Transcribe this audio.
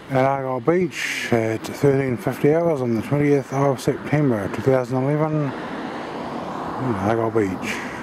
at Argyle Beach at 13:50 hours on the 20th of September 2011 Argyle Beach.